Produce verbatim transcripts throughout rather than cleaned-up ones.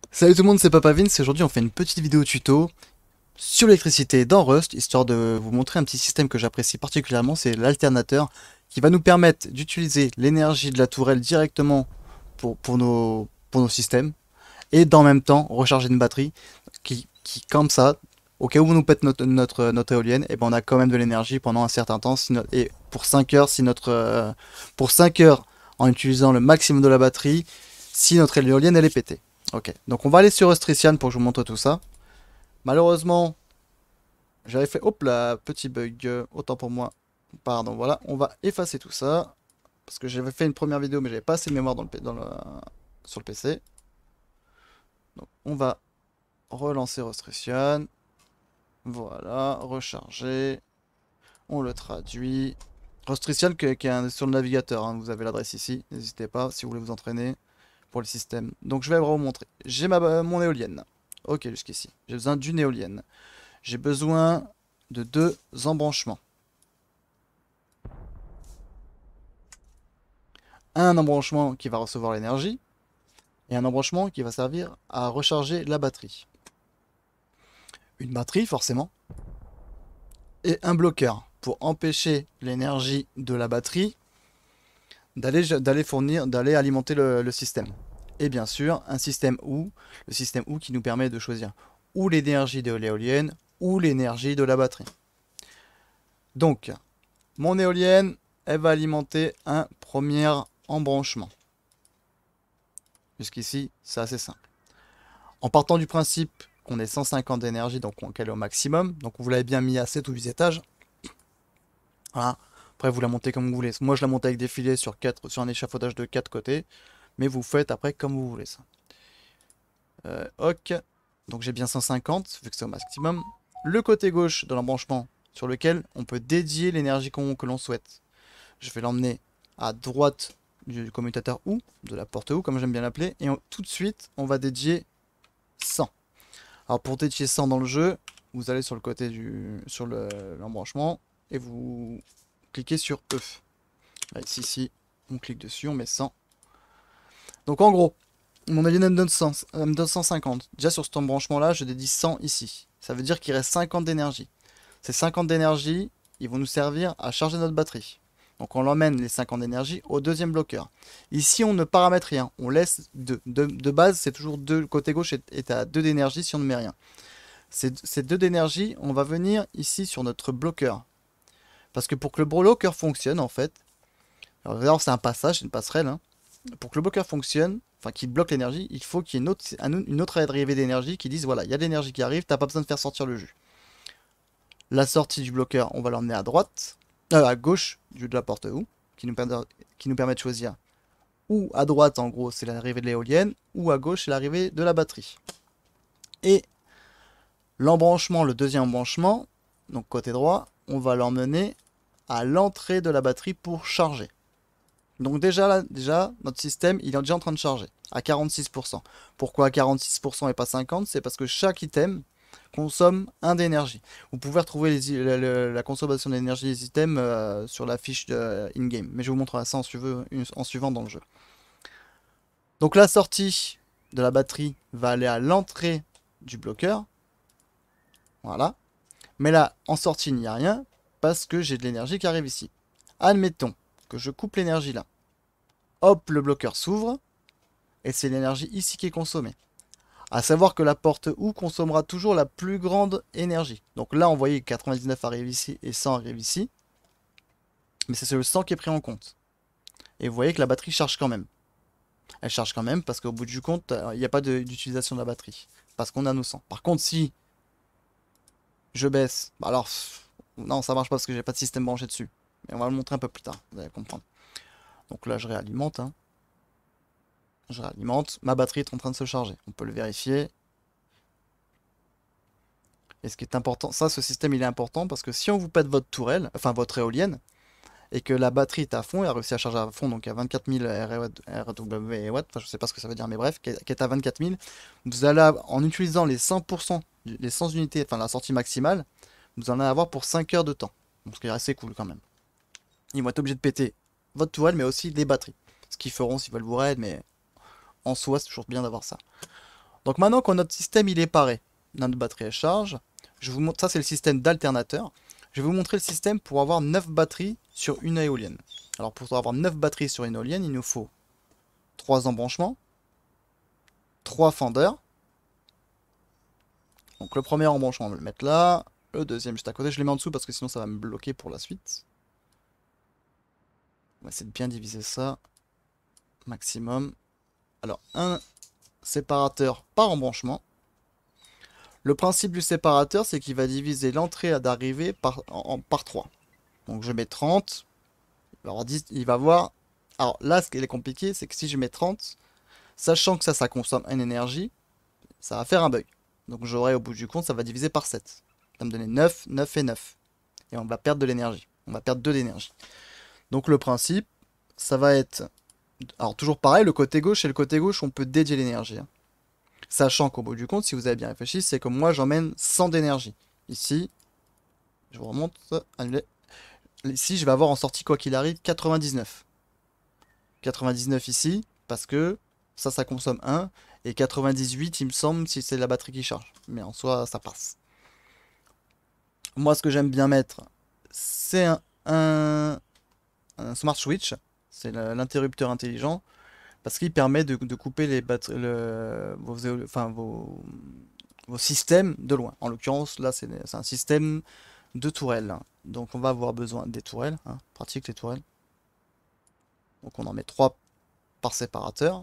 Salut tout le monde, c'est Papa Vince et aujourd'hui on fait une petite vidéo tuto sur l'électricité dans Rust, histoire de vous montrer un petit système que j'apprécie particulièrement, c'est l'alternateur, qui va nous permettre d'utiliser l'énergie de la tourelle directement pour, pour, nos, pour nos systèmes, et dans le même temps recharger une batterie qui, qui comme ça, au cas où on nous pète notre, notre, notre éolienne, et ben on a quand même de l'énergie pendant un certain temps, si no- et pour cinq heures, si notre, euh, pour cinq heures en utilisant le maximum de la batterie, si notre éolienne elle est pétée. Ok, donc on va aller sur Rustrician pour que je vous montre tout ça. Malheureusement, j'avais fait... Hop là, petit bug, euh, autant pour moi. Pardon, voilà, on va effacer tout ça. Parce que j'avais fait une première vidéo, mais j'avais pas assez de mémoire dans le, P- dans le- sur le P C. Donc on va relancer Rustrician. Voilà, recharger. On le traduit. Rustrician qui, qui est un- sur le navigateur, hein, vous avez l'adresse ici. N'hésitez pas si vous voulez vous entraîner pour le système. Donc je vais vous montrer. J'ai ma, mon éolienne. Ok, jusqu'ici. J'ai besoin d'une éolienne. J'ai besoin de deux embranchements. Un embranchement qui va recevoir l'énergie et un embranchement qui va servir à recharger la batterie. Une batterie forcément et un bloqueur pour empêcher l'énergie de la batterie d'aller d'aller fournir, d'aller alimenter le, le système. Et bien sûr, un système ou, le système ou qui nous permet de choisir ou l'énergie de l'éolienne ou l'énergie de la batterie. Donc, mon éolienne, elle va alimenter un premier embranchement. Jusqu'ici, c'est assez simple. En partant du principe qu'on est cent cinquante d'énergie, donc qu'elle est au maximum, donc vous l'avez bien mis à sept ou huit étages. Voilà. Après, vous la montez comme vous voulez. Moi, je la monte avec des filets sur, quatre, sur un échafaudage de quatre côtés, mais vous faites après comme vous voulez ça. Euh, ok, donc j'ai bien cent cinquante, vu que c'est au maximum. Le côté gauche de l'embranchement sur lequel on peut dédier l'énergie qu'on que l'on souhaite. Je vais l'emmener à droite du commutateur ou, de la porte ou, comme j'aime bien l'appeler, et on, tout de suite, on va dédier cent. Alors pour dédier cent dans le jeu, vous allez sur le côté du, sur l'embranchement, et vous cliquez sur E. Là, ici, ici, on clique dessus, on met cent. Donc en gros, mon avis me donne cent, euh, me donne cent cinquante. Déjà sur cet embranchement-là, je dédie cent ici. Ça veut dire qu'il reste cinquante d'énergie. Ces cinquante d'énergie, ils vont nous servir à charger notre batterie. Donc on l'emmène les cinquante d'énergie au deuxième bloqueur. Ici, on ne paramètre rien. On laisse deux. De, de base, c'est toujours deux. Le côté gauche est, est à deux d'énergie si on ne met rien. Ces, ces deux d'énergie, on va venir ici sur notre bloqueur. Parce que pour que le bloqueur fonctionne, en fait, alors c'est un passage, c'est une passerelle, hein. Pour que le bloqueur fonctionne, enfin qu'il bloque l'énergie, il faut qu'il y ait une autre, une autre arrivée d'énergie qui dise voilà, il y a de l'énergie qui arrive, t'as pas besoin de faire sortir le jus. La sortie du bloqueur, on va l'emmener à droite, euh, à gauche du, de la porte ou, qui nous, permet, qui nous permet de choisir. Ou à droite, en gros, c'est l'arrivée de l'éolienne, ou à gauche, c'est l'arrivée de la batterie. Et l'embranchement, le deuxième embranchement, donc côté droit, on va l'emmener à l'entrée de la batterie pour charger. Donc déjà, là, déjà, notre système, il est déjà en train de charger, à quarante-six pour cent. Pourquoi à quarante-six pour cent et pas cinquante? C'est parce que chaque item consomme un d'énergie. Vous pouvez retrouver les, la, la, la, consommation d'énergie des items euh, sur la fiche euh, in-game. Mais je vous montrerai ça en, suivant, en suivant dans le jeu. Donc la sortie de la batterie va aller à l'entrée du bloqueur. Voilà. Mais là, en sortie, il n'y a rien parce que j'ai de l'énergie qui arrive ici. Admettons que je coupe l'énergie là. Hop, le bloqueur s'ouvre. Et c'est l'énergie ici qui est consommée. À savoir que la porte ou consommera toujours la plus grande énergie. Donc là, on voyait que quatre-vingt-dix-neuf arrive ici et cent arrive ici. Mais c'est le cent qui est pris en compte. Et vous voyez que la batterie charge quand même. Elle charge quand même parce qu'au bout du compte, il n'y a pas d'utilisation de, de la batterie. Parce qu'on a nos cent. Par contre, si je baisse, bah alors, non, ça marche pas parce que j'ai pas de système branché dessus. Mais on va le montrer un peu plus tard, vous allez comprendre. Donc là, je réalimente. Hein. Je réalimente. Ma batterie est en train de se charger. On peut le vérifier. Et ce qui est important, ça, ce système, il est important parce que si on vous pète votre tourelle, enfin votre éolienne, et que la batterie est à fond, elle a réussi à charger à fond, donc à vingt-quatre mille R W watts, enfin je sais pas ce que ça veut dire, mais bref, qui est à vingt-quatre mille, vous allez, en utilisant les cent pour cent, les cent unités, enfin la sortie maximale, vous en allez avoir pour cinq heures de temps. Donc ce qui est assez cool quand même. Ils vont être obligés de péter votre tourelle, mais aussi les batteries. Ce qu'ils feront s'ils veulent vous raid, mais en soi, c'est toujours bien d'avoir ça. Donc maintenant que notre système il est paré, notre batterie est charge, je vous montre, ça c'est le système d'alternateur. Je vais vous montrer le système pour avoir neuf batteries sur une éolienne. Alors pour avoir neuf batteries sur une éolienne, il nous faut trois embranchements, trois fenders. Donc le premier embranchement, on va le mettre là. Le deuxième juste à côté, je les mets en dessous parce que sinon ça va me bloquer pour la suite. On va essayer de bien diviser ça. Maximum. Alors un séparateur par embranchement. Le principe du séparateur, c'est qu'il va diviser l'entrée d'arrivée par, en, par trois. Donc je mets trente. Alors il va voir. Alors là, ce qui est compliqué, c'est que si je mets trente, sachant que ça, ça consomme une énergie, ça va faire un bug. Donc j'aurai au bout du compte, ça va diviser par sept. Ça va me donner neuf, neuf et neuf. Et on va perdre de l'énergie. On va perdre deux d'énergie. Donc le principe, ça va être... Alors toujours pareil, le côté gauche et le côté gauche, on peut dédier l'énergie. Hein. Sachant qu'au bout du compte, si vous avez bien réfléchi, c'est comme moi, j'emmène cent d'énergie. Ici, je vous remonte. Annulé. Ici, je vais avoir en sortie, quoi qu'il arrive, quatre-vingt-dix-neuf. quatre-vingt-dix-neuf ici, parce que ça, ça consomme un. Et quatre-vingt-dix-huit, il me semble, si c'est la batterie qui charge. Mais en soi, ça passe. Moi, ce que j'aime bien mettre, c'est un, un, un smart switch. C'est l'interrupteur intelligent. Parce qu'il permet de, de couper les batteries, le, vos, enfin, vos, vos systèmes de loin. En l'occurrence, là, c'est un système de tourelles. Donc, on va avoir besoin des tourelles. Hein, pratique les tourelles. Donc, on en met trois par séparateur.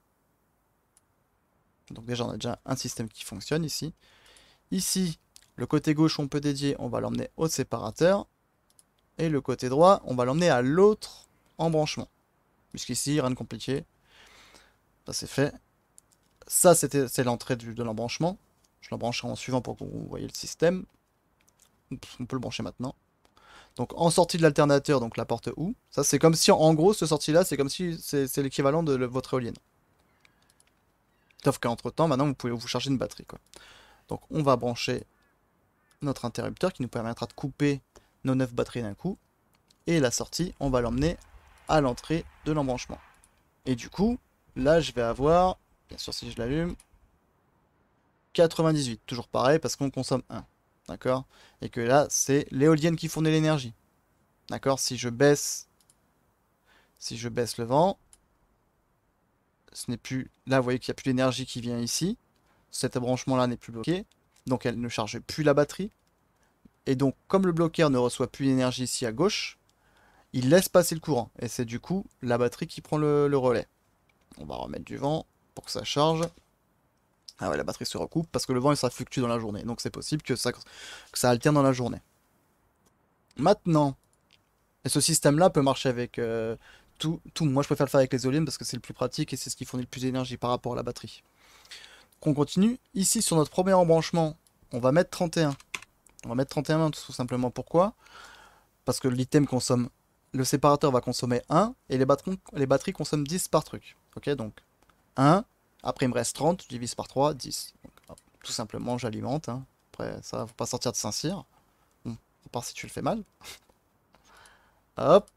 Donc, déjà, on a déjà un système qui fonctionne ici. Ici, le côté gauche, on peut dédier, on va l'emmener au séparateur. Et le côté droit, on va l'emmener à l'autre embranchement. Puisqu'ici, rien de compliqué. Ça c'est fait. Ça c'est l'entrée de l'embranchement. Je l'embrancherai en suivant pour que vous voyez le système. On peut le brancher maintenant. Donc en sortie de l'alternateur, donc la porte ou. Ça c'est comme si en gros ce sortie là c'est comme si c'est l'équivalent de le, votre éolienne. Sauf qu'entre temps maintenant vous pouvez vous charger une batterie quoi. Donc on va brancher notre interrupteur qui nous permettra de couper nos neuf batteries d'un coup. Et la sortie on va l'emmener à l'entrée de l'embranchement. Et du coup là je vais avoir, bien sûr si je l'allume, quatre-vingt-dix-huit, toujours pareil parce qu'on consomme un, d'accord? Et que là c'est l'éolienne qui fournit l'énergie, d'accord? Si je baisse, si je baisse le vent, ce n'est plus, là vous voyez qu'il n'y a plus d'énergie qui vient ici, cet branchement là n'est plus bloqué, donc elle ne charge plus la batterie, et donc comme le bloqueur ne reçoit plus d'énergie ici à gauche, il laisse passer le courant, et c'est du coup la batterie qui prend le, le relais. On va remettre du vent pour que ça charge. Ah ouais, la batterie se recoupe parce que le vent il ça fluctue dans la journée. Donc c'est possible que ça, que ça alterne dans la journée. Maintenant, et ce système-là peut marcher avec euh, tout, tout. Moi je préfère le faire avec les éoliennes parce que c'est le plus pratique et c'est ce qui fournit le plus d'énergie par rapport à la batterie. Donc on continue. Ici sur notre premier embranchement, on va mettre trente et un. On va mettre trente et un tout simplement. Pourquoi? Parce que l'item consomme. Le séparateur va consommer un et les, batteries, les batteries consomment dix par truc. Ok, donc un. Après, il me reste trente, je divise par trois, dix. Donc, hop, tout simplement, j'alimente. Hein. Après, ça va pas sortir de Saint-Cyr. Bon, à part si tu le fais mal. Hop.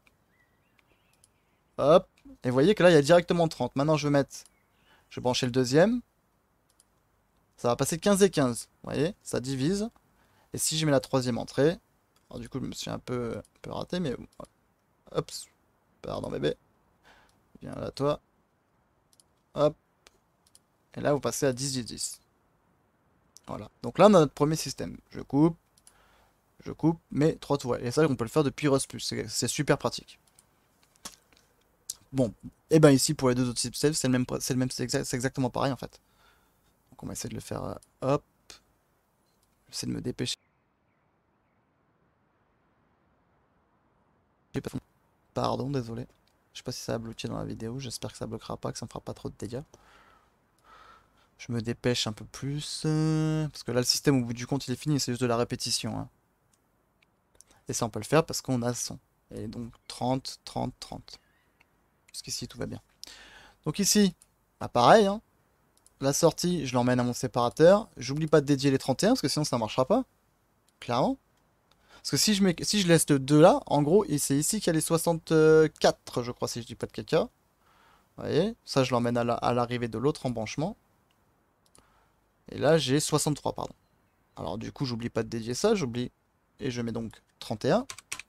Hop. Et vous voyez que là, il y a directement trente. Maintenant, je vais mettre... Je vais brancher le deuxième. Ça va passer quinze et quinze. Vous voyez, ça divise. Et si je mets la troisième entrée... Alors, du coup, je me suis un peu, un peu raté, mais... Hop. Pardon, bébé. Viens là, toi. Hop. Et là, vous passez à dix, dix, dix. Voilà. Donc là, on a notre premier système. Je coupe. Je coupe. Mais trois tourelles. Et ça, on peut le faire depuis Rust plus. C'est super pratique. Bon. Et ben ici, pour les deux autres systèmes, c'est le même. C'est le même. C'est exact, exactement pareil, en fait. Donc on va essayer de le faire. Euh, hop. J'essaie de me dépêcher. Pardon, désolé. Je sais pas si ça a bloqué dans la vidéo. J'espère que ça bloquera pas, que ça me fera pas trop de dégâts. Je me dépêche un peu plus. Euh, parce que là, le système, au bout du compte, il est fini. C'est juste de la répétition. Hein. Et ça, on peut le faire parce qu'on a cent. Et donc, trente, trente, trente. Jusqu'ici, tout va bien. Donc ici, bah pareil. Hein. La sortie, je l'emmène à mon séparateur. J'oublie pas de dédier les trente et un parce que sinon, ça ne marchera pas. Clairement. Parce que si je, mets, si je laisse le deux là, en gros, c'est ici qu'il y a les soixante-quatre, je crois, si je dis pas de caca. Vous voyez, ça, je l'emmène à l'arrivée la, de l'autre embranchement. Et là, j'ai soixante-trois, pardon. Alors du coup, j'oublie pas de dédier ça, j'oublie. Et je mets donc trente et un.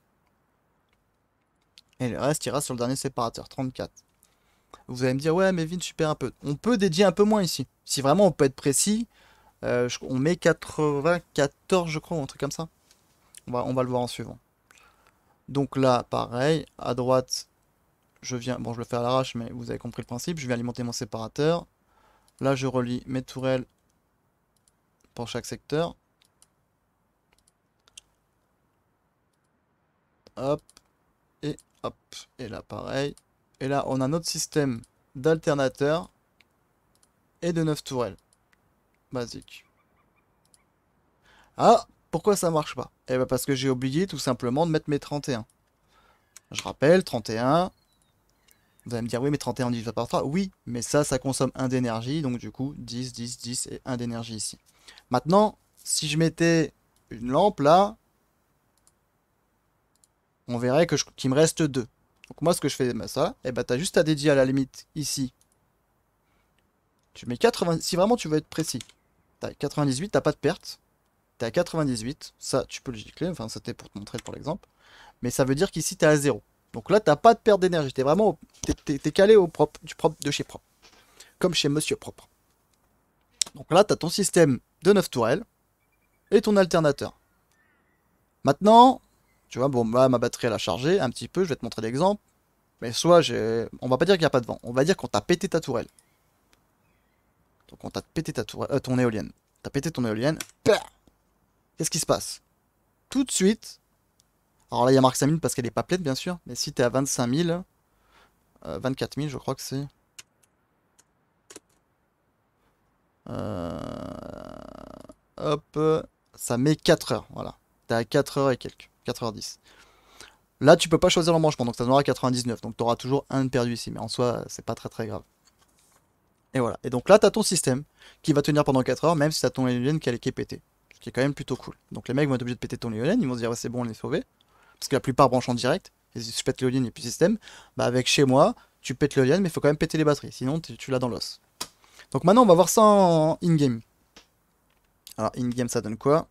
Et le reste ira sur le dernier séparateur, trente-quatre. Vous allez me dire, ouais, mais Vin, super un peu. On peut dédier un peu moins ici. Si vraiment on peut être précis, euh, je- on met quatre-vingt-quatorze, je crois, ou un truc comme ça. On va, on va le voir en suivant. Donc là, pareil, à droite, je viens, bon, je le fais à l'arrache, mais vous avez compris le principe. Je viens alimenter mon séparateur. Là, je relie mes tourelles pour chaque secteur. Hop, et hop. Et là, pareil. Et là, on a notre système d'alternateur et de neuf tourelles. Basique. Ah, pourquoi ça marche pas? Eh ben parce que j'ai oublié tout simplement de mettre mes trente et un. Je rappelle, trente et un. Vous allez me dire, oui, mais trente et un divisé par trois. Oui, mais ça, ça consomme un d'énergie. Donc du coup, dix, dix, dix et un d'énergie ici. Maintenant, si je mettais une lampe là, on verrait que je- qu'il me reste deux. Donc moi, ce que je fais, ben, ça, et ben t'as juste à dédier à la limite ici. Tu mets quatre-vingts, si vraiment tu veux être précis. T'as quatre-vingt-dix-huit, t'as pas de perte. T'es à quatre-vingt-dix-huit, ça tu peux le gicler, enfin c'était pour te montrer pour l'exemple. Mais ça veut dire qu'ici t'es à zéro. Donc là t'as pas de perte d'énergie, t'es vraiment, t'es calé au propre, du propre de chez propre. Comme chez Monsieur Propre. Donc là t'as ton système de neuf tourelles et ton alternateur. Maintenant, tu vois, bon là ma batterie elle a chargé un petit peu, je vais te montrer l'exemple. Mais soit j'ai, on va pas dire qu'il n'y a pas de vent, on va dire qu'on t'a pété ta tourelle. Donc on t'a pété ta tourelle, euh, ton éolienne. T'as pété ton éolienne, qu'est-ce qui se passe? Tout de suite, alors là, il y a marqué cinq mille parce qu'elle n'est pas pleine, bien sûr. Mais si tu es à vingt-cinq mille, euh, vingt-quatre mille, je crois que c'est. Euh, Hop, ça met quatre heures. Voilà. Tu es à quatre heures et quelques. quatre heures dix. Là, tu peux pas choisir l'embranchement, donc ça donnera quatre-vingt-dix-neuf. Donc tu auras toujours un de perdu ici. Mais en soi, c'est pas très très grave. Et voilà. Et donc là, tu as ton système qui va tenir pendant quatre heures, même si tu as ton éolienne qui est pété. Ce qui est quand même plutôt cool. Donc les mecs vont être obligés de péter ton éolienne. Ils vont se dire, ouais, c'est bon, on est sauvé. Parce que la plupart branchent en direct. Et si tu pètes l'éolienne, il n'y a plus de système. Bah avec chez moi, tu pètes l'éolienne, mais il faut quand même péter les batteries. Sinon, tu, tu l'as dans l'os. Donc maintenant, on va voir ça en in-game. Alors, in-game, ça donne quoi?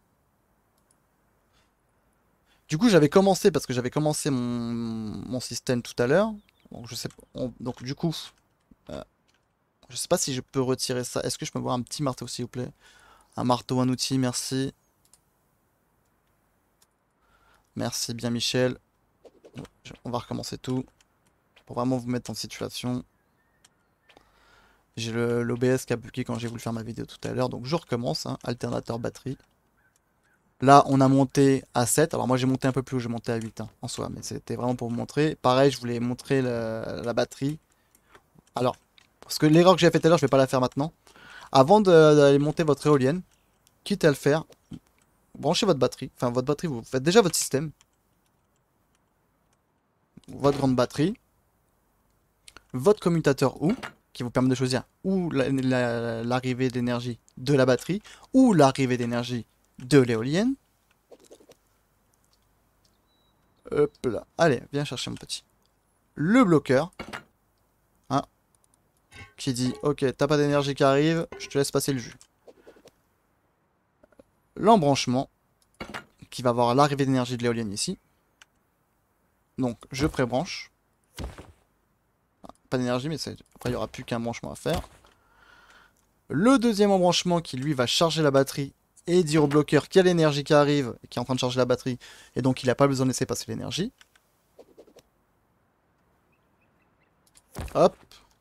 Du coup, j'avais commencé, parce que j'avais commencé mon, mon système tout à l'heure. Donc, je sais pas. on- donc, du coup, euh, je sais pas si je peux retirer ça. Est-ce que je peux avoir un petit marteau, s'il vous plaît? Un marteau, un outil, merci. Merci bien, Michel. Je- On va recommencer tout. Pour vraiment vous mettre en situation. J'ai l'O B S qui a bugué quand j'ai voulu faire ma vidéo tout à l'heure. Donc je recommence, hein, alternateur batterie. Là, on a monté à sept. Alors moi, j'ai monté un peu plus haut, j'ai monté à huit, hein, en soi. Mais c'était vraiment pour vous montrer. Pareil, je voulais montrer la, la batterie. Alors, parce que l'erreur que j'ai fait tout à l'heure, je vais pas la faire maintenant. Avant de- d'aller monter votre éolienne, quitte à le faire, branchez votre batterie. Enfin, votre batterie, vous faites déjà votre système. Votre grande batterie. Votre commutateur ou, qui vous permet de choisir ou l'arrivée la, la, d'énergie de la batterie, ou l'arrivée d'énergie de l'éolienne. Hop là. Allez, viens chercher mon petit. Le bloqueur. Hein, qui dit, ok, t'as pas d'énergie qui arrive, je te laisse passer le jus. L'embranchement, qui va avoir l'arrivée d'énergie de l'éolienne ici. Donc, je pré-branche. Pas d'énergie, mais après, il n'y aura plus qu'un branchement à faire. Le deuxième embranchement qui, lui, va charger la batterie et dire au bloqueur qu'il y a l'énergie qui arrive, qui est en train de charger la batterie, et donc il n'a pas besoin de laisser passer l'énergie. Hop.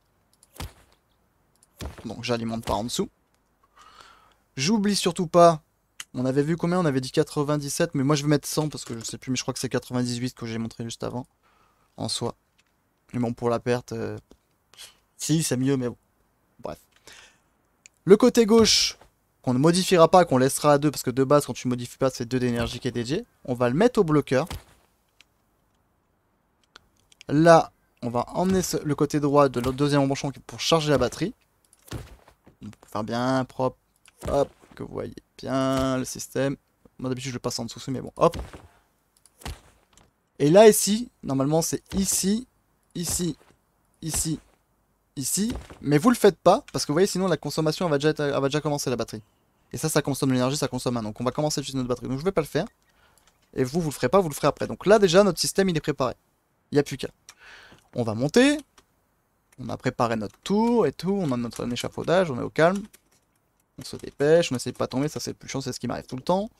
Donc j'alimente par en dessous. J'oublie surtout pas, on avait vu combien? On avait dit quatre-vingt-dix-sept, mais moi je vais mettre cent parce que je sais plus, mais je crois que c'est quatre-vingt-dix-huit que j'ai montré juste avant, en soi. Mais bon, pour la perte, euh... si, c'est mieux, mais bon. Bref. Le côté gauche, qu'on ne modifiera pas, qu'on laissera à deux, parce que de base, quand tu modifies pas, c'est deux d'énergie qui est dédié. On va le mettre au bloqueur. Là, on va emmener le côté droit de notre deuxième embranchement pour charger la batterie. Pour faire bien propre. Hop, que vous voyez bien le système. Moi d'habitude je le passe en dessous, mais bon, hop. Et là ici, normalement c'est ici, ici, ici, ici. Mais vous le faites pas, parce que vous voyez sinon la consommation elle va déjà, être, elle va déjà commencer la batterie. Et ça, ça consomme de l'énergie, ça consomme un. Donc on va commencer à utiliser notre batterie. Donc je vais pas le faire. Et vous, vous le ferez pas, vous le ferez après. Donc là, déjà, notre système, il est préparé. Il n'y a plus qu'à. On va monter. On a préparé notre tour et tout. On a notre échafaudage, on est au calme. On se dépêche, on essaie de pas tomber, ça c'est le plus chiant, c'est ce qui m'arrive tout le temps.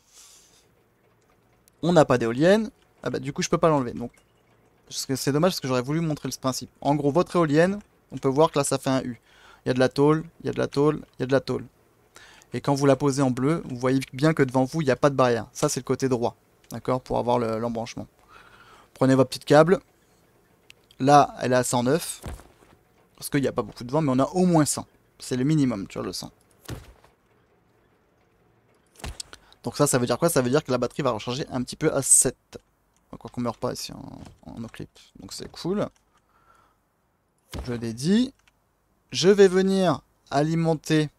On n'a pas d'éolienne. Ah bah du coup je peux pas l'enlever. Donc c'est dommage parce que j'aurais voulu montrer le principe. En gros, votre éolienne, on peut voir que là ça fait un U. Il y a de la tôle, il y a de la tôle, il y a de la tôle. Et quand vous la posez en bleu, vous voyez bien que devant vous, il n'y a pas de barrière. Ça c'est le côté droit. D'accord, pour avoir l'embranchement. Prenez votre petite câble. Là, elle est à cent neuf. Parce qu'il n'y a pas beaucoup de vent, mais on a au moins cent. C'est le minimum, tu vois, le cent. Donc ça, ça veut dire quoi? Ça veut dire que la batterie va recharger un petit peu à sept. Quoi qu'on meurt pas ici en, en no-clip. Donc c'est cool. Je l'ai dit. Je vais venir alimenter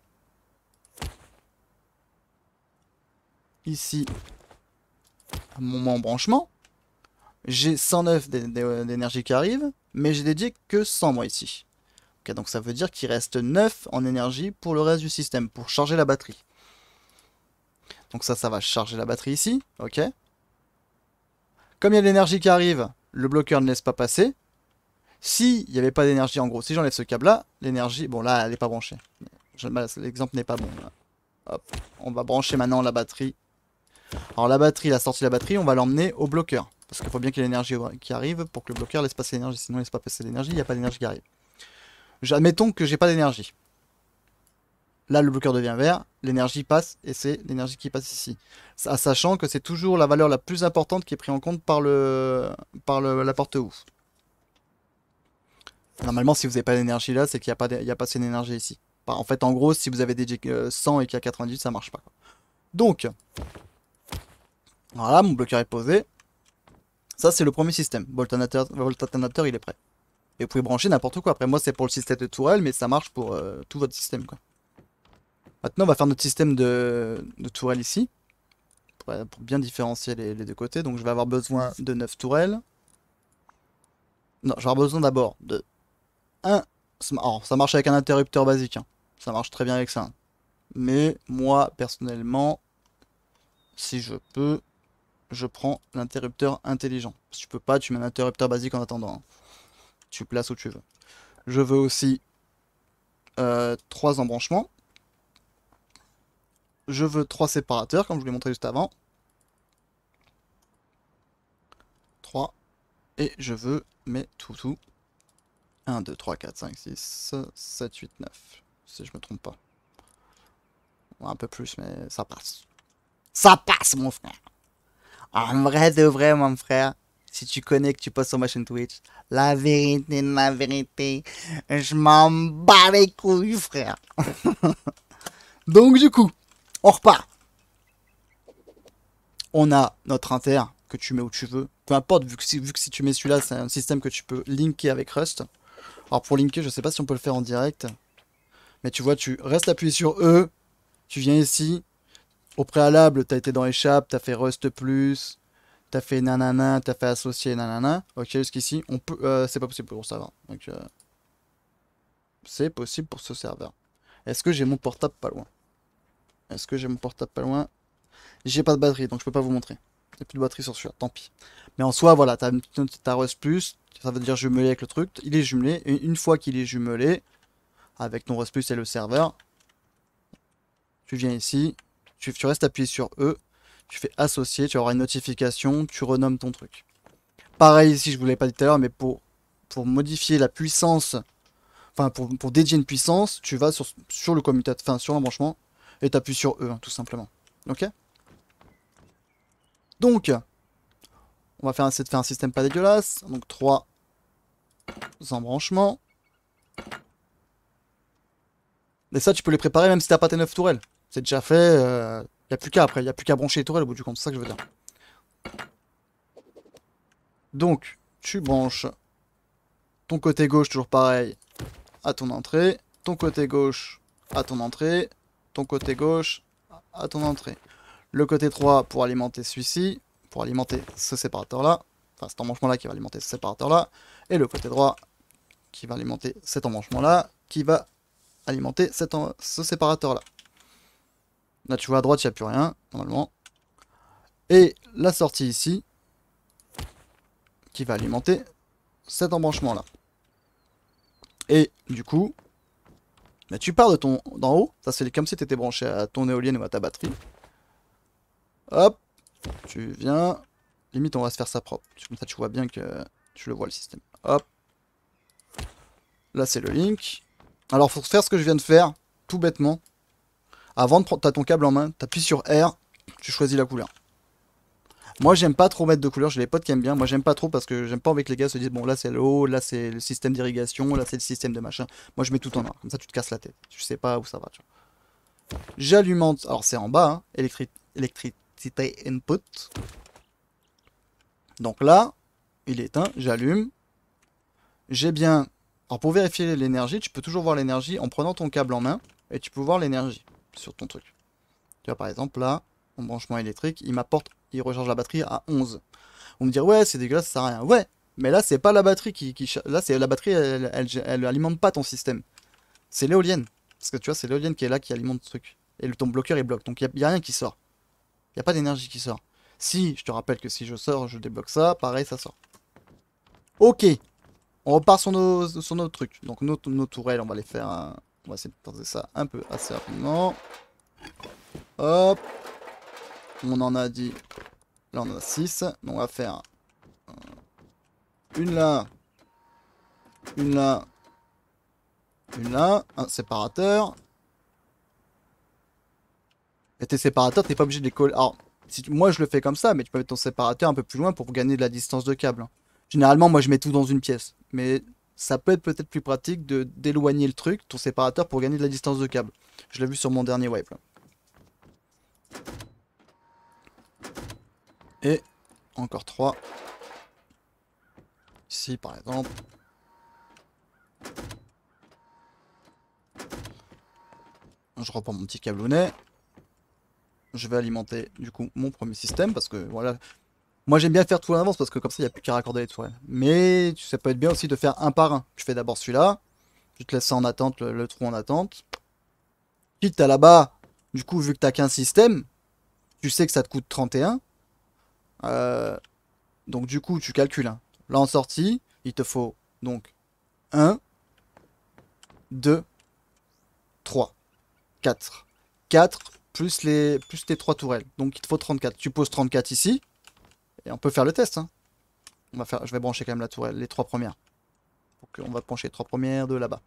ici mon branchement. J'ai cent neuf d'énergie qui arrive, mais j'ai dédié que cent moi ici. Okay, donc ça veut dire qu'il reste neuf en énergie pour le reste du système, pour charger la batterie. Donc ça, ça va charger la batterie ici, ok. Comme il y a de l'énergie qui arrive, le bloqueur ne laisse pas passer. S'il n'y avait pas d'énergie, en gros, si j'enlève ce câble-là, l'énergie... Bon, là, elle n'est pas branchée. L'exemple n'est pas bon. Là. Hop, on va brancher maintenant la batterie. Alors la batterie, la sortie de la batterie, on va l'emmener au bloqueur. Parce qu'il faut bien qu'il y ait l'énergie qui arrive pour que le bloqueur laisse passer l'énergie. Sinon, il ne laisse pas passer l'énergie, il n'y a pas d'énergie qui arrive. Admettons que j'ai pas d'énergie. Là, le bloqueur devient vert, l'énergie passe, et c'est l'énergie qui passe ici. Ça, sachant que c'est toujours la valeur la plus importante qui est prise en compte par, le, par le, la porte ouf. Normalement, si vous n'avez pas d'énergie là, c'est qu'il n'y a, pas a pas assez d'énergie ici. En fait, en gros, si vous avez des cent et qu'il y a quatre-vingt-dix, ça marche pas. Donc, voilà, mon bloqueur est posé. Ça, c'est le premier système. Volt alternateur, il est prêt. Et vous pouvez brancher n'importe quoi. Après, moi, c'est pour le système de tourelle, mais ça marche pour euh, tout votre système, quoi. Maintenant, on va faire notre système de, de tourelle ici. Pour, pour bien différencier les, les deux côtés. Donc, je vais avoir besoin de neuf tourelles. Non, je vais avoir besoin d'abord de un... Alors, ça marche avec un interrupteur basique. Hein. Ça marche très bien avec ça. Hein. Mais moi, personnellement, si je peux, je prends l'interrupteur intelligent. Si tu peux pas, tu mets un interrupteur basique en attendant. Hein. Tu places où tu veux. Je veux aussi euh, trois embranchements. Je veux trois séparateurs, comme je vous l'ai montré juste avant. trois. Et je veux mes toutous. un, deux, trois, quatre, cinq, six, sept, huit, neuf. Si je me trompe pas. Un peu plus, mais ça passe. Ça passe, mon frère. En vrai de vrai, mon frère. Si tu connais, que tu passes sur ma chaîne Twitch. La vérité, la vérité. Je m'en bats les couilles, frère. Donc, du coup, on repart. On a notre inter que tu mets où tu veux. Peu importe, vu que si, vu que si tu mets celui-là, c'est un système que tu peux linker avec Rust. Alors pour linker, je sais pas si on peut le faire en direct. Mais tu vois, tu restes appuyé sur E. Tu viens ici. Au préalable, tu as été dans échappe, tu as fait Rust plus. Tu as fait nanana, tu as fait associer nanana. Ok, jusqu'ici, on peut. Euh, c'est pas possible pour ça. Donc, euh, c'est possible pour ce serveur. Est-ce que j'ai mon portable pas loin? Est-ce que j'ai mon portable pas loin? J'ai pas de batterie, donc je peux pas vous montrer. Il n'y a plus de batterie sur celui-là, tant pis. Mais en soi, voilà, t'as ta Rust plus, ça veut dire jumelé avec le truc. Il est jumelé, et une fois qu'il est jumelé, avec ton Rust plus et le serveur, tu viens ici, tu, tu restes appuyé sur E, tu fais associer, tu auras une notification, tu renommes ton truc. Pareil ici, je vous l'avais pas dit tout à l'heure, mais pour, pour modifier la puissance, enfin pour, pour dédier une puissance, tu vas sur, sur le commutateur, enfin sur l'embranchement, et tu appuies sur E, hein, tout simplement. Ok? Donc, on va faire essayer de faire un système pas dégueulasse. Donc trois embranchements. Et ça, tu peux les préparer même si t'as pas tes neuf tourelles. C'est déjà fait. Il euh, n'y a plus qu'à après. Il n'y a plus qu'à brancher les tourelles au bout du compte. C'est ça que je veux dire. Donc, tu branches ton côté gauche, toujours pareil, à ton entrée. Ton côté gauche à ton entrée. Ton côté gauche à ton entrée. Le côté trois pour alimenter celui-ci. Pour alimenter ce séparateur-là. Enfin, cet embranchement-là qui va alimenter ce séparateur-là. Et le côté droit qui va alimenter cet embranchement-là. Qui va alimenter cet en... ce séparateur-là. Là, tu vois, à droite, il n'y a plus rien, normalement. Et la sortie ici, qui va alimenter cet embranchement-là. Et du coup, bah, tu pars de ton d'en haut. Ça, c'est comme si tu étais branché à ton éolienne ou à ta batterie. Hop, tu viens. Limite, on va se faire ça propre. Comme ça, tu vois bien que tu le vois, le système. Hop. Là, c'est le link. Alors, faut faire ce que je viens de faire, tout bêtement. Avant de prendre, t'as ton câble en main, t'appuies sur R, tu choisis la couleur. Moi, j'aime pas trop mettre de couleur, j'ai les potes qui aiment bien. Moi, j'aime pas trop parce que j'aime pas avec les gars se disent bon, là c'est l'eau, là c'est le système d'irrigation, là c'est le système de machin. Moi, je mets tout en noir, comme ça tu te casses la tête. Tu sais pas où ça va, tu vois. J'alimente, alors c'est en bas, hein, électri électricité input. Donc là, il est éteint, j'allume. J'ai bien. Alors pour vérifier l'énergie, tu peux toujours voir l'énergie en prenant ton câble en main et tu peux voir l'énergie sur ton truc. Tu vois, par exemple, là, mon branchement électrique, il m'apporte, il recharge la batterie à onze. On me dit, ouais, c'est dégueulasse, ça sert à rien. Ouais, mais là, c'est pas la batterie qui. qui là, c'est la batterie, elle, elle, elle, elle alimente pas ton système. C'est l'éolienne. Parce que tu vois, c'est l'éolienne qui est là qui alimente le truc. Et le, ton bloqueur, il bloque. Donc, il n'y a, a rien qui sort. Il n'y a pas d'énergie qui sort. Si, je te rappelle que si je sors, je débloque ça, pareil, ça sort. Ok. On repart sur nos, sur nos trucs. Donc, nos, nos tourelles, on va les faire. Un... On va essayer de poser ça un peu assez rapidement. Hop. On en a dit. Là, on en a six. Donc, on va faire une là. Une là. Une là. Un séparateur. Et tes séparateurs, t'es pas obligé de les coller. Alors, si tu... moi, je le fais comme ça, mais tu peux mettre ton séparateur un peu plus loin pour gagner de la distance de câble. Généralement, moi, je mets tout dans une pièce. Mais ça peut être peut-être plus pratique de d'éloigner le truc, ton séparateur, pour gagner de la distance de câble. Je l'ai vu sur mon dernier wipe. Là. Et encore trois. Ici, par exemple. Je reprends mon petit câblonnet. Je vais alimenter, du coup, mon premier système, parce que, voilà... Moi j'aime bien faire tout en avance parce que comme ça il n'y a plus qu'à raccorder les tourelles. Mais ça peut être bien aussi de faire un par un. Je fais d'abord celui-là. Je te laisse ça en attente, le, le trou en attente. Quitte à là-bas, du coup vu que t'as qu'un système, tu sais que ça te coûte trente et un. Euh, donc du coup tu calcules. Hein. Là en sortie, il te faut donc un, deux, trois, quatre. quatre plus les plus tes trois tourelles. Donc il te faut trente-quatre. Tu poses trente-quatre ici. Et on peut faire le test. Hein. On va faire, je vais brancher quand même la tourelle, les trois premières. Donc on va pencher les trois premières de là-bas.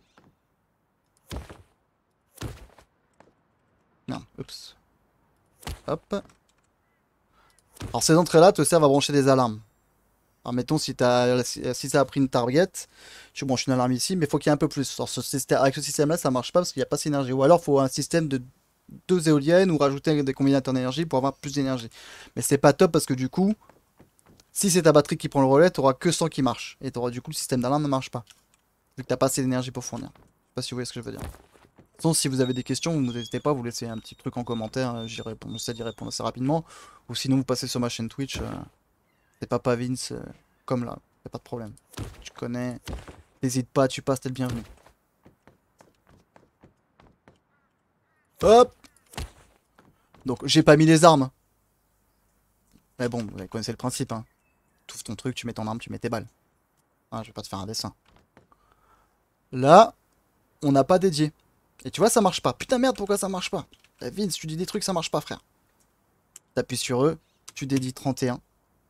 Non, oups. Hop. Alors ces entrées-là te servent à brancher des alarmes. Alors mettons si, as, si, si ça a pris une target, tu branches une alarme ici, mais il faut qu'il y ait un peu plus. Alors, ce système, avec ce système-là, ça marche pas parce qu'il n'y a pas assez d'énergie. Ou alors il faut un système de deux éoliennes ou rajouter des combinateurs d'énergie pour avoir plus d'énergie. Mais c'est pas top parce que du coup, si c'est ta batterie qui prend le relais, tu n'auras que cent qui marche. Et tu auras du coup le système d'alarme ne marche pas. Vu que tu n'as pas assez d'énergie pour fournir. Je sais pas si vous voyez ce que je veux dire. De toute façon, si vous avez des questions, vous n'hésitez pas à vous laisser un petit truc en commentaire, j'y réponds, j'essaie d'y répondre assez rapidement. Ou sinon, vous passez sur ma chaîne Twitch, euh, c'est Papa Vince, euh, comme là, y a pas de problème. Tu connais, n'hésite pas, tu passes, t'es le bienvenu. Hop. Donc, j'ai pas mis les armes. Mais bon, vous connaissez le principe, hein. Tu ouvres ton truc, tu mets ton arme, tu mets tes balles. Ah, je vais pas te faire un dessin. Là, on n'a pas dédié. Et tu vois, ça marche pas. Putain, merde, pourquoi ça marche pas? Eh, Vince, tu dis des trucs, ça marche pas, frère. T'appuies sur eux, tu dédies trente et un.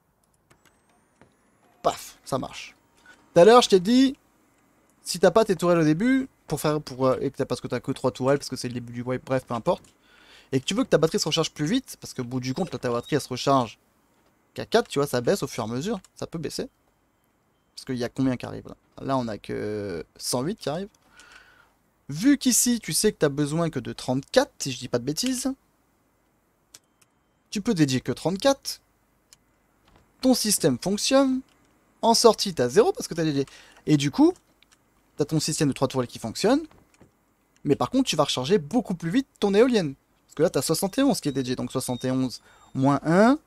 Paf, ça marche. Tout à l'heure, je t'ai dit, si t'as pas tes tourelles au début, pour faire, pour, euh, et que t'as, parce que t'as que trois tourelles, parce que c'est le début du wipe, bref, peu importe, et que tu veux que ta batterie se recharge plus vite, parce que au bout du compte, là, ta batterie, elle se recharge qu'à quatre, tu vois, ça baisse au fur et à mesure, ça peut baisser. Parce qu'il y a combien qui arrive là? Là, on a que cent huit qui arrive. Vu qu'ici, tu sais que t'as besoin que de trente-quatre, si je dis pas de bêtises, tu peux dédier que trente-quatre. Ton système fonctionne. En sortie, t'as zéro parce que t'as dédié. Et du coup, t'as ton système de trois tourelles qui fonctionne. Mais par contre, tu vas recharger beaucoup plus vite ton éolienne. Parce que là, t'as soixante et onze qui est dédié. Donc soixante et onze moins un.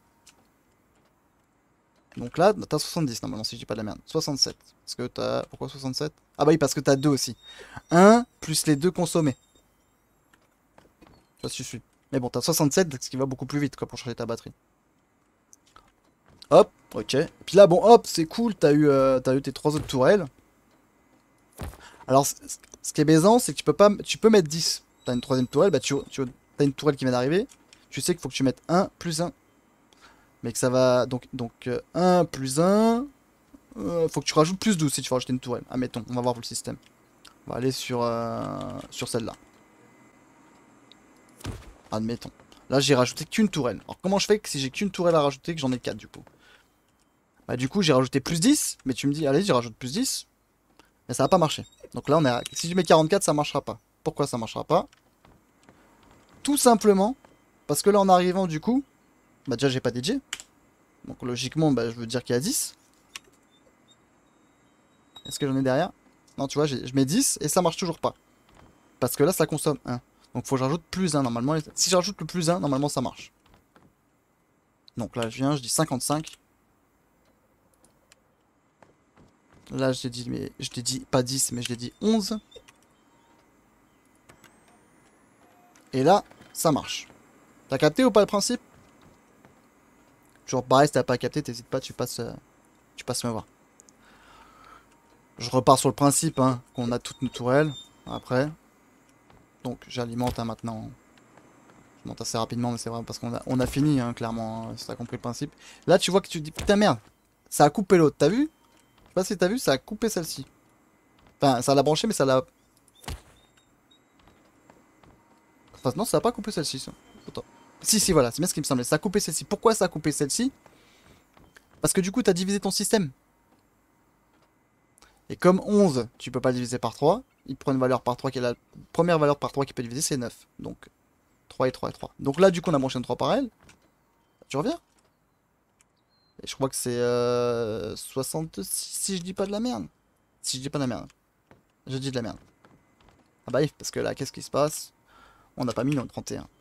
Donc là, t'as soixante-dix normalement, si je dis pas de la merde. soixante-sept. Parce que t'as... Pourquoi soixante-sept? Ah bah oui, parce que t'as deux aussi. un plus les deux consommés. Je sais pas si je suis Mais bon, t'as soixante-sept, ce qui va beaucoup plus vite quoi, pour charger ta batterie. Hop, ok. Puis là, bon, hop, c'est cool, t'as eu, euh, t'as eu tes trois autres tourelles. Alors, ce qui est baisant, c'est que tu peux pas, tu peux mettre dix. T'as une troisième tourelle, bah tu, tu as une tourelle qui vient d'arriver. Tu sais qu'il faut que tu mettes un plus un. Mais que ça va, donc, donc euh, un plus un. Euh, faut que tu rajoutes plus douze si tu veux rajouter une tourelle. Admettons, on va voir pour le système. On va aller sur, euh, sur celle-là. Admettons. Là, j'ai rajouté qu'une tourelle. Alors, comment je fais que si j'ai qu'une tourelle à rajouter, que j'en ai quatre du coup? Bah, du coup, j'ai rajouté plus dix. Mais tu me dis, allez, j'y rajoute plus dix. Mais ça va pas marcher. Donc là, on est à... si je mets quarante-quatre, ça marchera pas. Pourquoi ça marchera pas? Tout simplement parce que là, en arrivant, du coup, bah, déjà, j'ai pas D J. Donc, logiquement, bah, je veux dire qu'il y a dix. Est-ce que j'en ai derrière? Non, tu vois, je mets dix et ça marche toujours pas. Parce que là, ça consomme un. Donc, faut que je rajoute plus un normalement. Si je rajoute le plus un, normalement, ça marche. Donc là, je viens, je dis cinquante-cinq. Là, je l'ai dit, mais je l'ai dit pas dix, mais je l'ai dit onze. Et là, ça marche. T'as capté ou pas le principe? Toujours pareil, si t'as pas capté, t'hésites pas, tu passes, euh, tu passes me voir. Je repars sur le principe hein, qu'on a toutes nos tourelles. Après. Donc j'alimente hein, maintenant. Je monte assez rapidement, mais c'est vrai parce qu'on a, on a fini, hein, clairement, hein, si t'as compris le principe. Là, tu vois que tu te dis, putain merde, ça a coupé l'autre, t'as vu? Je sais pas si t'as vu, ça a coupé celle-ci. Enfin, ça l'a branché, mais ça l'a... Enfin, non, ça a pas coupé celle-ci, ça. Attends. Si, si, voilà, c'est bien ce qui me semblait. Ça a coupé celle-ci. Pourquoi ça a coupé celle-ci? Parce que du coup, t'as divisé ton système. Et comme onze, tu peux pas le diviser par trois, il prend une valeur par trois qui est la première valeur par trois qui peut diviser, c'est neuf. Donc, trois et trois et trois. Donc là, du coup, on a branché un trois par elle. Tu reviens? Et je crois que c'est euh, soixante-six si je dis pas de la merde. Si je dis pas de la merde. Je dis de la merde. Ah bah oui, parce que là, qu'est-ce qui se passe? On n'a pas mis nos trente et un.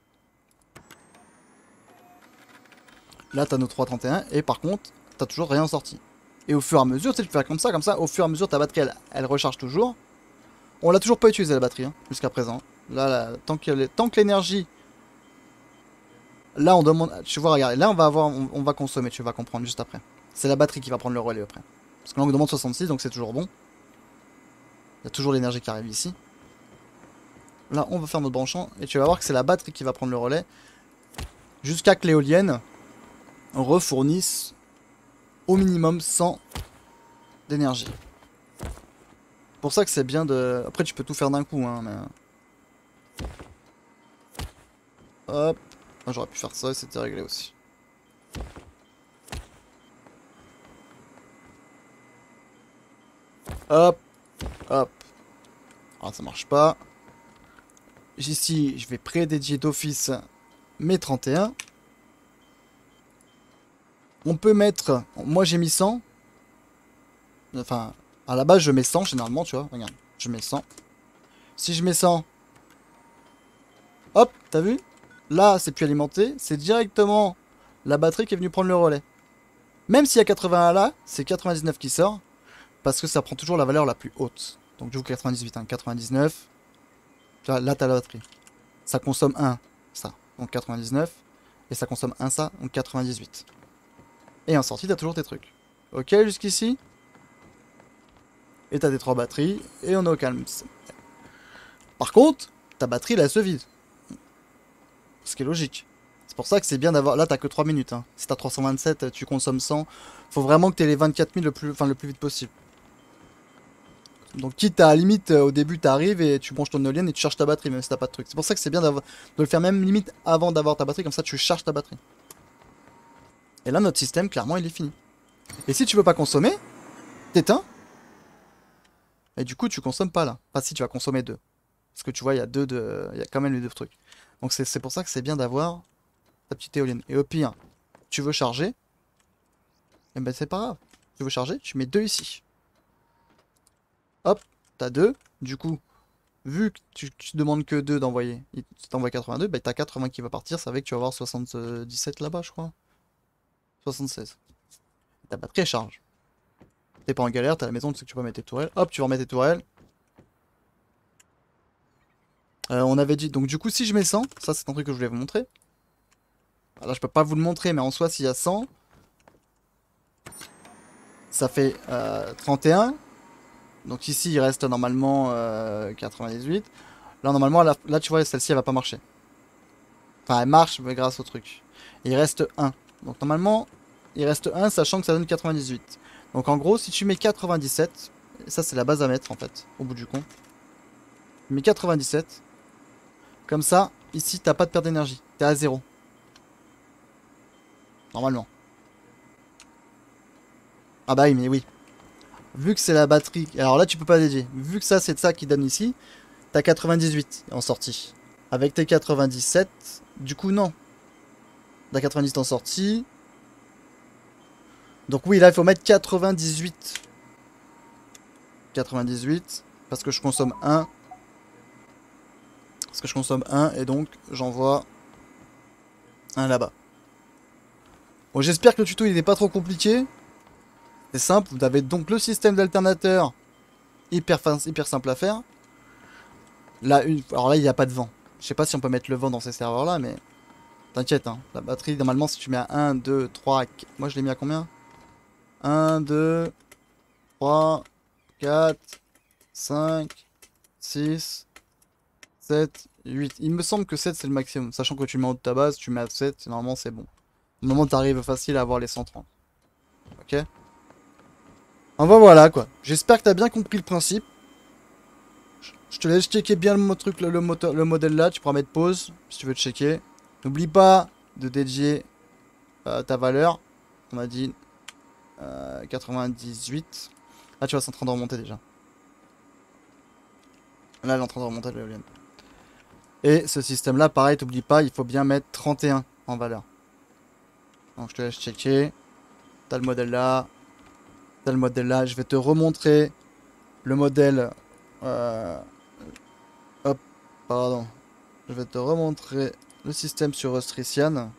Là, t'as nos trois trente et un. Et par contre, t'as toujours rien sorti. Et au fur et à mesure, tu sais, tu fais comme ça, comme ça. Au fur et à mesure, ta batterie, elle, elle recharge toujours. On l'a toujours pas utilisé la batterie, hein, jusqu'à présent. Là, là tant que, tant que l'énergie... Là, on demande... Tu vois, regarde, là, on va avoir, on, on va consommer, tu vas comprendre juste après. C'est la batterie qui va prendre le relais après. Parce que là, on demande soixante-six, donc c'est toujours bon. Il y a toujours l'énergie qui arrive ici. Là, on va faire notre branchant, et tu vas voir que c'est la batterie qui va prendre le relais. Jusqu'à que l'éolienne refournisse au minimum cent d'énergie. Pour ça que c'est bien de... Après, tu peux tout faire d'un coup, hein, mais... Hop. Ah, j'aurais pu faire ça et c'était réglé aussi. Hop. Hop. Ah, ça marche pas. Ici, je vais prédédier d'office mes trente et un. On peut mettre... Moi, j'ai mis cent. Enfin, à la base, je mets cent généralement, tu vois. Regarde, je mets cent. Si je mets cent... Hop, t'as vu? Là, c'est plus alimenté. C'est directement la batterie qui est venue prendre le relais. Même s'il y a quatre-vingt-un là, c'est quatre-vingt-dix-neuf qui sort. Parce que ça prend toujours la valeur la plus haute. Donc du coup quatre-vingt-dix-huit, hein, quatre-vingt-dix-neuf. Là, t'as la batterie. Ça consomme un, ça. Donc quatre-vingt-dix-neuf. Et ça consomme un, ça. Donc quatre-vingt-dix-huit. Et en sortie, t'as toujours tes trucs. Ok, jusqu'ici. Et t'as tes trois batteries. Et on est au calme. Par contre, ta batterie, là, elle se vide. Ce qui est logique. C'est pour ça que c'est bien d'avoir... Là, t'as que trois minutes. Hein. Si t'as trois cent vingt-sept, tu consommes cent. Faut vraiment que t'aies les vingt-quatre mille le plus... Enfin, le plus vite possible. Donc quitte à, à limite euh, au début t'arrives et tu branches ton éolienne et tu charges ta batterie même si t'as pas de truc. C'est pour ça que c'est bien de le faire même limite avant d'avoir ta batterie, comme ça tu charges ta batterie. Et là notre système clairement il est fini. Et si tu veux pas consommer, t'éteins. Et du coup tu consommes pas là. Enfin si tu vas consommer deux. Parce que tu vois il y a deux de. Il y a quand même les deux trucs. Donc c'est pour ça que c'est bien d'avoir ta petite éolienne. Et au pire, tu veux charger, et ben c'est pas grave. Tu veux charger, tu mets deux ici. Hop, t'as deux. Du coup, vu que tu, tu demandes que deux d'envoyer, il t'envoie quatre-vingt-deux, bah t'as quatre-vingts qui va partir, ça fait que tu vas avoir soixante-dix-sept là-bas, je crois. soixante-seize. Ta batterie elle charge. T'es pas en galère, t'es à la maison, tu sais que tu peux mettre tes tourelles. Hop, tu vas remettre tes tourelles. Euh, on avait dit, donc du coup si je mets cent, ça c'est un truc que je voulais vous montrer. Alors je peux pas vous le montrer, mais en soi s'il y a cent, ça fait euh, trente et un. Donc ici il reste normalement euh, quatre-vingt-dix-huit. Là normalement, là, là tu vois celle-ci elle va pas marcher. Enfin elle marche mais grâce au truc. Il reste un. Donc normalement il reste un sachant que ça donne quatre-vingt-dix-huit. Donc en gros si tu mets quatre-vingt-dix-sept, ça c'est la base à mettre en fait, au bout du compte. Tu mets quatre-vingt-dix-sept. Comme ça, ici t'as pas de perte d'énergie. T'es à zéro. Normalement. Ah bah oui mais oui. Vu que c'est la batterie. Alors là tu peux pas dédier. Vu que ça c'est de ça qui donne ici, t'as quatre-vingt-dix-huit en sortie. Avec tes quatre-vingt-dix-sept, du coup non. T'as quatre-vingt-dix en sortie. Donc oui là il faut mettre quatre-vingt-dix-huit. quatre-vingt-dix-huit. Parce que je consomme un. Parce que je consomme un et donc j'envoie un là-bas. Bon j'espère que le tuto il n'est pas trop compliqué. C'est simple, vous avez donc le système d'alternateur hyper, hyper simple à faire. Là, une... Alors là il n'y a pas de vent. Je sais pas si on peut mettre le vent dans ces serveurs là mais t'inquiète hein. La batterie normalement si tu mets à un, deux, trois, quatre... Moi je l'ai mis à combien? un, deux, trois, quatre, cinq, six, sept, huit. Il me semble que sept c'est le maximum. Sachant que tu mets en haut de ta base, tu mets à sept, normalement c'est bon. Normalement t'arrives facile à avoir les cent trente. Ok? Enfin voilà quoi. J'espère que t'as bien compris le principe. Je te laisse checker bien le, truc, le, le, moteur, le modèle là. Tu pourras mettre pause si tu veux te checker. N'oublie pas de dédier euh, ta valeur. On a dit euh, quatre-vingt-dix-huit. Là tu vois c'est en train de remonter déjà. Là elle est en train de remonter l'éolienne. Et ce système là pareil t'oublie pas il faut bien mettre trente et un en valeur. Donc je te laisse checker. T'as le modèle là. T'as le modèle là. Je vais te remontrer le modèle. Euh... Hop, pardon. Je vais te remontrer le système sur Rustrician.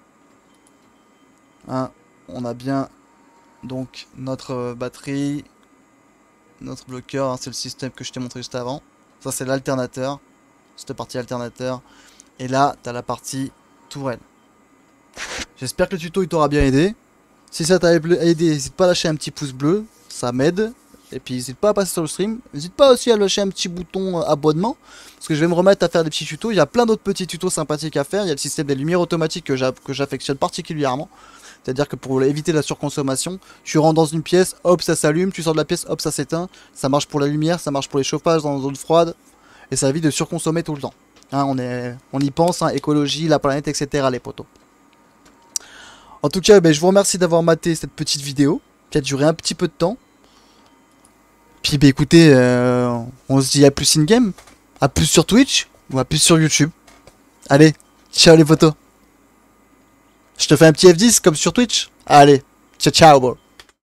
Hein, on a bien donc notre euh, batterie, notre bloqueur. Hein, c'est le système que je t'ai montré juste avant. Ça, c'est l'alternateur. Cette partie alternateur. Et là, t'as la partie tourelle. J'espère que le tuto il t'aura bien aidé. Si ça t'a aidé, n'hésite pas à lâcher un petit pouce bleu. Ça m'aide. Et puis n'hésite pas à passer sur le stream. N'hésite pas aussi à lâcher un petit bouton euh, abonnement. Parce que je vais me remettre à faire des petits tutos. Il y a plein d'autres petits tutos sympathiques à faire. Il y a le système des lumières automatiques que j'affectionne particulièrement. C'est-à-dire que pour éviter la surconsommation, tu rentres dans une pièce, hop ça s'allume. Tu sors de la pièce, hop ça s'éteint. Ça marche pour la lumière, ça marche pour les chauffages dans les zones froides. Et ça évite de surconsommer tout le temps. Hein, on, est, on y pense, hein, écologie, la planète, et cetera les potos. En tout cas, ben, je vous remercie d'avoir maté cette petite vidéo qui a duré un petit peu de temps. Puis bah écoutez, euh, on se dit à plus in-game, à plus sur Twitch, ou à plus sur YouTube. Allez, ciao les potos. Je te fais un petit F dix comme sur Twitch. Allez, ciao ciao bro.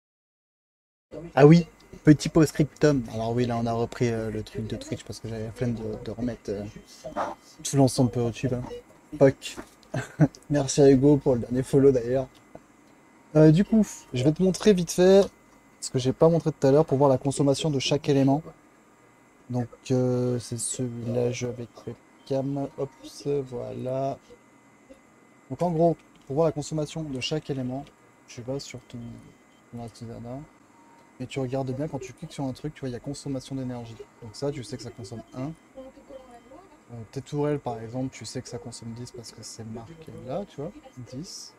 Ah oui, petit post-scriptum. Alors oui, là on a repris euh, le truc de Twitch parce que j'avais la flemme de, de remettre euh, tout l'ensemble pour YouTube. Hein. Poc. Merci à Hugo pour le dernier follow d'ailleurs. Euh, du coup, je vais te montrer vite fait ce que j'ai pas montré tout à l'heure pour voir la consommation de chaque élément. Donc euh, c'est celui-là, je vais cam, hop, voilà. Donc en gros, pour voir la consommation de chaque élément, tu vas sur ton, ton artisanat et tu regardes bien quand tu cliques sur un truc, tu vois, il y a consommation d'énergie. Donc ça, tu sais que ça consomme un. Euh, tes tourelles, par exemple, tu sais que ça consomme dix parce que c'est marqué là, tu vois, dix.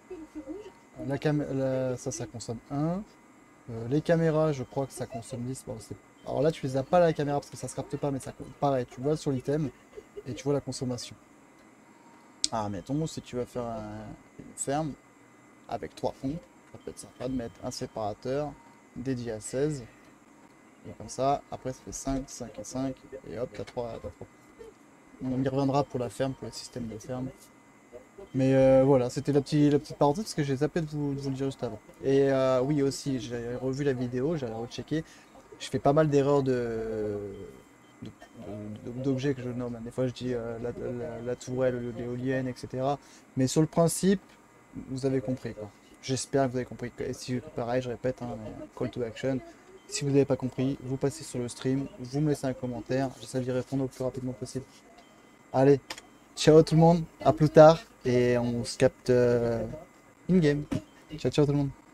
La cam la, ça, ça consomme un. Euh, les caméras, je crois que ça consomme dix. Bon, alors là, tu les as pas la caméra parce que ça se capte pas, mais ça pareil, tu vois sur l'item et tu vois la consommation. Ah, mettons, si tu vas faire un, une ferme avec trois ponts, ça peut être sympa de mettre un séparateur dédié à seize. Et comme ça, après ça fait cinq, cinq et cinq, et hop, t'as trois. On y reviendra pour la ferme, pour le système de ferme. Mais euh, voilà, c'était la, petit, la petite parenthèse parce que j'ai zappé de vous, de vous le dire juste avant. Et euh, oui aussi, j'ai revu la vidéo, j'allais rechecker. Je fais pas mal d'erreurs de d'objets que je nomme. Des fois je dis euh, la, la, la tourelle, l'éolienne, et cetera. Mais sur le principe, vous avez compris quoi. J'espère que vous avez compris. Et si pareil, je répète, hein, call to action. Si vous n'avez pas compris, vous passez sur le stream, vous me laissez un commentaire, j'essaie d'y répondre le plus rapidement possible. Allez, ciao tout le monde, à plus tard, et on se capte euh, in-game. Ciao, ciao tout le monde.